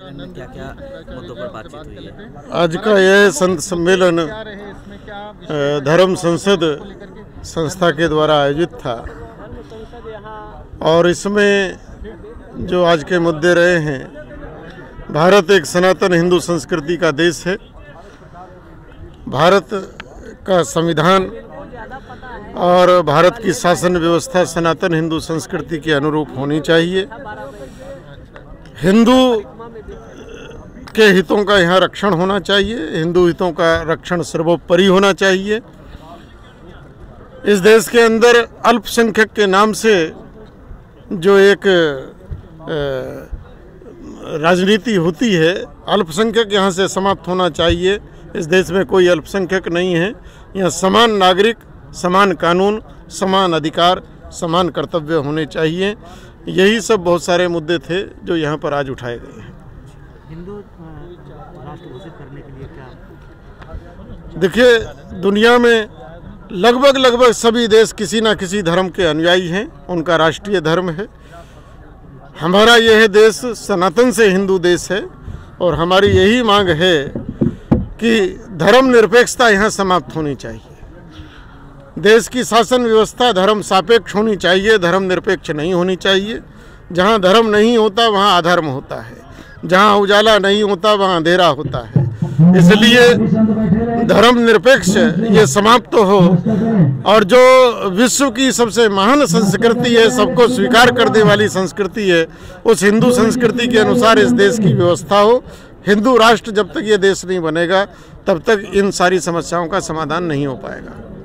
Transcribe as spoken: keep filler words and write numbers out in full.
सम्मेलन में क्या क्या मुद्दों पर बातचीत हुई है? आज का यह संत सम्मेलन धर्म संसद संस्था के द्वारा आयोजित था और इसमें जो आज के मुद्दे रहे हैं, भारत एक सनातन हिंदू संस्कृति का देश है। भारत का संविधान और भारत की शासन व्यवस्था सनातन हिंदू संस्कृति के अनुरूप होनी चाहिए। हिंदू के हितों का यहाँ रक्षण होना चाहिए, हिंदू हितों का रक्षण सर्वोपरि होना चाहिए। इस देश के अंदर अल्पसंख्यक के नाम से जो एक राजनीति होती है, अल्पसंख्यक यहाँ से समाप्त होना चाहिए। इस देश में कोई अल्पसंख्यक नहीं है। यहाँ समान नागरिक, समान कानून, समान अधिकार, समान कर्तव्य होने चाहिए। यही सब बहुत सारे मुद्दे थे जो यहाँ पर आज उठाए गए हैं। हिंदू राष्ट्र घोषित करने के लिए क्या? देखिए, दुनिया में लगभग लगभग सभी देश किसी ना किसी धर्म के अनुयायी हैं, उनका राष्ट्रीय धर्म है। हमारा यह देश सनातन से हिंदू देश है और हमारी यही मांग है कि धर्म निरपेक्षता यहाँ समाप्त होनी चाहिए। देश की शासन व्यवस्था धर्म सापेक्ष होनी चाहिए, धर्म निरपेक्ष नहीं होनी चाहिए। जहाँ धर्म नहीं होता वहाँ अधर्म होता है, जहाँ उजाला नहीं होता वहाँ अंधेरा होता है। इसलिए धर्म निरपेक्ष ये समाप्त तो हो और जो विश्व की सबसे महान संस्कृति है, सबको स्वीकार करने वाली संस्कृति है, उस हिंदू संस्कृति के अनुसार इस देश की व्यवस्था हो। हिंदू राष्ट्र जब तक ये देश नहीं बनेगा तब तक इन सारी समस्याओं का समाधान नहीं हो पाएगा।